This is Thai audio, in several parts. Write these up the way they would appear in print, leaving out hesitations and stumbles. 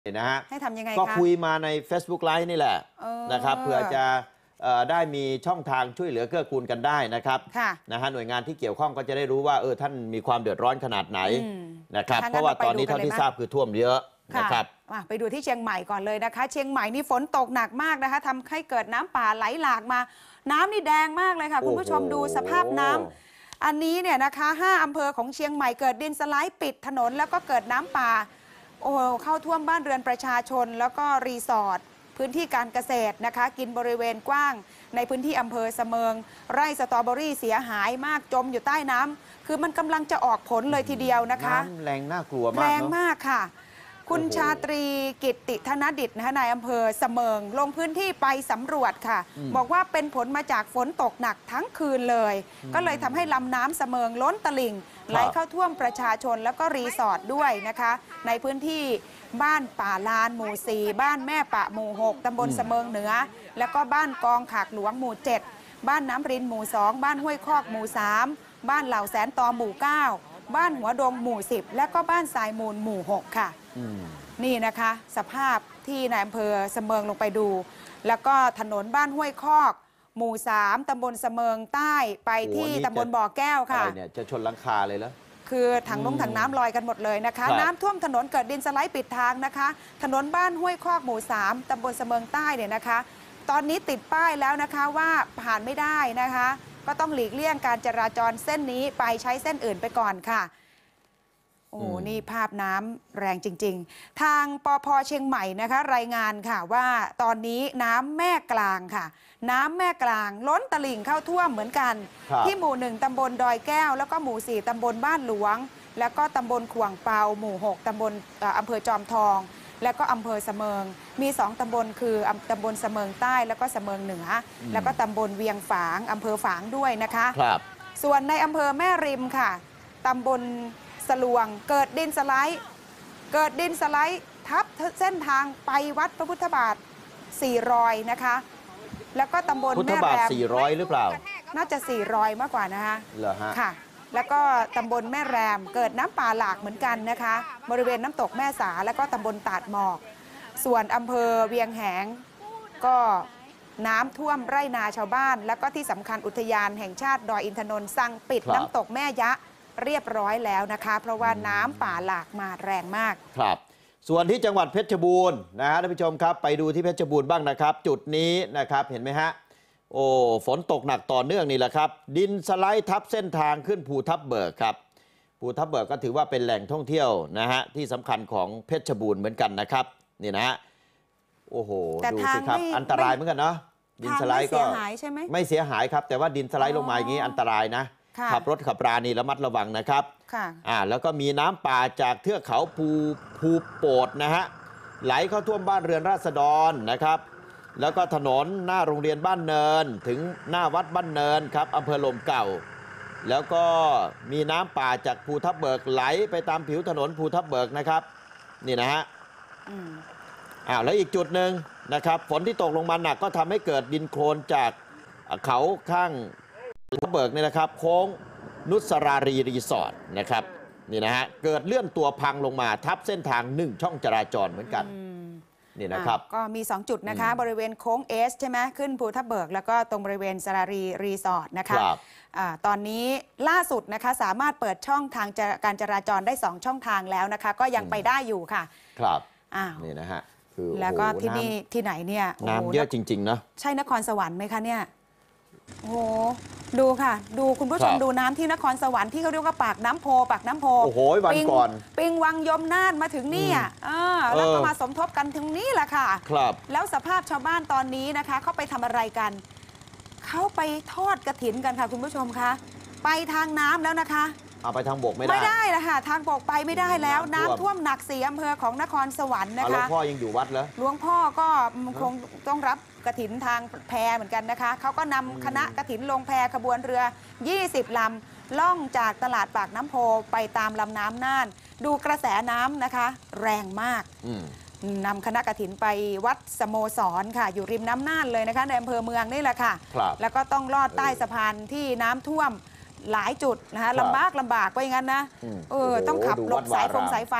นะฮะให้ทำยังไงก็คะคุยมาใน Facebook Live นี่แหละนะครับเพื่อจะได้มีช่องทางช่วยเหลือเกื้อกูลกันได้นะครับนะฮะหน่วยงานที่เกี่ยวข้องก็จะได้รู้ว่าท่านมีความเดือดร้อนขนาดไหนนะครับเพราะว่าตอนนี้เท่าที่ทราบคือท่วมเยอะนะครับไปดูที่เชียงใหม่ก่อนเลยนะคะเชียงใหม่นี่ฝนตกหนักมากนะคะทำให้เกิดน้ำป่าไหลหลากมาน้ำนี่แดงมากเลยค่ะคุณผู้ชมดูสภาพน้ำอันนี้เนี่ยนะคะ5 อำเภอของเชียงใหม่เกิดดินสไลด์ปิดถนนแล้วก็เกิดน้ำป่าเข้าท่วมบ้านเรือนประชาชนแล้วก็รีสอร์ทพื้นที่การเกษตรนะคะกินบริเวณกว้างในพื้นที่อำเภอเสมิงไร่สตรอเบอรี่เสียหายมากจมอยู่ใต้น้ำคือมันกำลังจะออกผลเลยทีเดียวนะคะน้ำแรงน่ากลัวมากแรงมากค่ะคุณชาตรีกิตติธนดิษฐ์นะคะนายอำเภอเสมิงลงพื้นที่ไปสำรวจค่ะบอกว่าเป็นผลมาจากฝนตกหนักทั้งคืนเลยก็เลยทำให้ลำน้ำเสมิงล้นตลิ่งไหลเข้าท่วมประชาชนแล้วก็รีสอร์ทด้วยนะคะในพื้นที่บ้านป่าลานหมู่ 4บ้านแม่ปะหมู่ 6ตำบลเสมิงเหนือแล้วก็บ้านกองขากหลวงหมู่ 7บ้านน้ำรินหมู่ 2บ้านห้วยคอกหมู่ 3บ้านเหล่าแสนตอหมู่ 9บ้านหัวดงหมู่ 10และก็บ้านทรายมูลหมู่ 6ค่ะนี่นะคะสภาพที่นายอำเภอเสมิงลงไปดูแล้วก็ถนนบ้านห้วยคอกหมู่ 3ตำบลเสมิงใต้ไปที่ตำบลบ่อแก้วค่ะเนี่ยจะชนหลังคาเลยแล้วคือถังน้ำลอยกันหมดเลยนะคะน้ำท่วมถนนเกิดดินสไลด์ปิดทางนะคะถนนบ้านห้วยคอกหมู่ 3ตำบลเสมิงใต้เนี่ยนะคะตอนนี้ติดป้ายแล้วนะคะว่าผ่านไม่ได้นะคะก็ต้องหลีกเลี่ยงการจราจรเส้นนี้ไปใช้เส้นอื่นไปก่อนค่ะโอ้นี่ภาพน้ำแรงจริงๆทางปภ.เชียงใหม่นะคะรายงานค่ะว่าตอนนี้น้ำแม่กลางค่ะน้ำแม่กลางล้นตลิ่งเข้าท่วมเหมือนกันที่หมู่ 1ตำบลดอยแก้วแล้วก็หมู่ 4ตำบลบ้านหลวงแล้วก็ตำบลขวางเปาหมู่ 6ตำบลอำเภอจอมทองแล้วก็อำเภอเสมิงมี2ตำบลคือตำบลเสมิงใต้แล้วก็เสมิงเหนือแล้วก็ตำบลเวียงฝางอำเภอฝางด้วยนะคะส่วนในอำเภอแม่ริมค่ะตำบลสลวงเกิดดินสไลด์ทับเส้นทางไปวัดพระพุทธบาท400นะคะแล้วก็ตำบลแม่แรม 400หรือเปล่าน่าจะ400มากกว่านะคะเหรอฮะค่ะแล้วก็ตำบลแม่แรมเกิดน้ำป่าหลากเหมือนกันนะคะบริเวณน้ำตกแม่สาแล้วก็ตำบลตาดหมอกส่วนอำเภอเวียงแหงก็น้ำท่วมไร่นาชาวบ้านแล้วก็ที่สำคัญอุทยานแห่งชาติดอยอินทนนท์สั่งปิดน้ำตกแม่ยะเรียบร้อยแล้วนะคะเพราะว่าน้ำป่าหลากมาแรงมากครับส่วนที่จังหวัดเพชรบูรณ์นะฮะท่านผู้ชมครับไปดูที่เพชรบูรณ์บ้างนะครับจุดนี้นะครับเห็นไหมฮะฝนตกหนักต่อเนื่องนี่แหละครับดินสไลด์ทับเส้นทางขึ้นภูทับเบิกครับภูทับเบิกก็ถือว่าเป็นแหล่งท่องเที่ยวนะฮะที่สำคัญของเพชรบูรณ์เหมือนกันนะครับนี่นะฮะโอ้โหดูสิครับอันตรายเหมือนกันเนาะดินสไลด์ก็ไม่เสียหายครับแต่ว่าดินสไลด์ลงมาอย่างนี้อันตรายนะขับรถขับรานี่ระมัดระวังนะครับแล้วก็มีน้ำป่าจากเทือกเขาภูโปดนะฮะไหลเข้าท่วมบ้านเรือนราษฎรนะครับแล้วก็ถนนหน้าโรงเรียนบ้านเนินถึงหน้าวัดบ้านเนินครับอำเภอลมเก่าแล้วก็มีน้ำป่าจากภูทับเบิกไหลไปตามผิวถนนภูทับเบิกนะครับนี่นะฮะแล้วอีกจุดหนึ่งนะครับฝนที่ตกลงมาหนักก็ทำให้เกิดดินโคลนจากเขาข้างภูทับเบิกนี่นะครับโค้งนุสรารีรีสอร์ทนะครับนี่นะฮะเกิดเลื่อนตัวพังลงมาทับเส้นทาง1ช่องจราจรเหมือนกันนี่นะครับก็มี2จุดนะคะบริเวณโค้งเอสใช่ไหมขึ้นภูทับเบิกแล้วก็ตรงบริเวณสรารีรีสอร์ทนะคะตอนนี้ล่าสุดนะคะสามารถเปิดช่องทางการจราจรได้2ช่องทางแล้วนะคะก็ยังไปได้อยู่ค่ะครับนี่นะฮะแล้วก็ที่นี่ที่ไหนเนี่ยน้ำเยอะจริงๆนะใช่นครสวรรค์ไหมคะเนี่ยโอ้โหดูค่ะดูคุณผู้ชมดูน้ำที่นครสวรรค์ที่เขาเรียกว่าปากน้ำโพโอ้โหวันก่อนปิงวังยมน่านมาถึงนี่แล้วก็มาสมทบกันถึงนี่แหละค่ะครับแล้วสภาพชาวบ้านตอนนี้นะคะเขาไปทำอะไรกันเขาไปทอดกฐินกันค่ะคุณผู้ชมคะไปทางน้ำแล้วนะคะเอาไปทางบกไม่ได้แล้วค่ะทางบกไปไม่ได้แล้วน้ำท่วมหนัก4อำเภอของนครสวรรค์นะคะหลวงพ่อยังอยู่วัดเหรอหลวงพ่อก็คงต้องรับกฐินทางแพเหมือนกันนะคะเขาก็นำคณะกฐินลงแพขบวนเรือ20ลำล่องจากตลาดปากน้ำโพไปตามลำน้ำน่านดูกระแสน้ำนะคะแรงมากนำคณะกฐินไปวัดสโมสรค่ะอยู่ริมน้ำน่านเลยนะคะในอำเภอเมืองนี่แหละค่ะแล้วก็ต้องลอดใต้สะพานที่น้ำท่วมหลายจุดนะคะลำบากว่าอย่างนั้นนะต้องขับหลบสายไฟ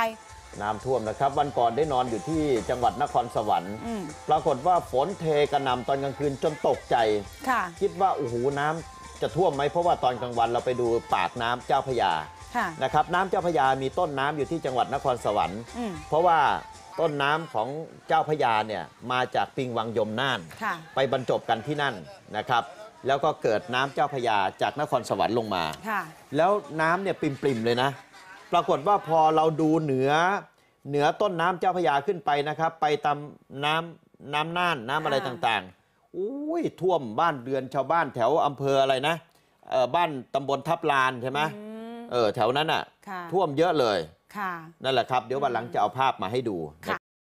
น้ำท่วมนะครับวันก่อนได้นอนอยู่ที่จังหวัดนครสวรรค์ ปรากฏว่าฝนเทกระหน่ำตอนกลางคืนจนตกใจค่ะคิดว่าโอ้โหน้ำจะท่วมไหมเพราะว่าตอนกลางวันเราไปดูปากน้ำเจ้าพระยาค่ะนะครับน้ำเจ้าพระยามีต้นน้ำอยู่ที่จังหวัดนครสวรรค์อืมเพราะว่าต้นน้ำของเจ้าพระยาเนี่ยมาจากปิงวังยมน่านค่ะไปบรรจบกันที่นั่นนะครับแล้วก็เกิดน้ำเจ้าพระยาจากนครสวรรค์ลงมาค่ะแล้วน้ำเนี่ยปริมๆเลยนะ ปรากฏว่าพอเราดูเหนือต้นน้ำเจ้าพระยาขึ้นไปนะครับ ไปตามน้ำน่านน้ำอะไรต่างๆอุ้ยท่วมบ้านเรือนชาวบ้านแถวอำเภออะไรนะบ้านตำบลทับลานใช่ไหมแถวนั้นอ่ะค่ะท่วมเยอะเลยค่ะนั่นแหละครับ เดี๋ยววันหลังจะเอาภาพมาให้ดูค่ะ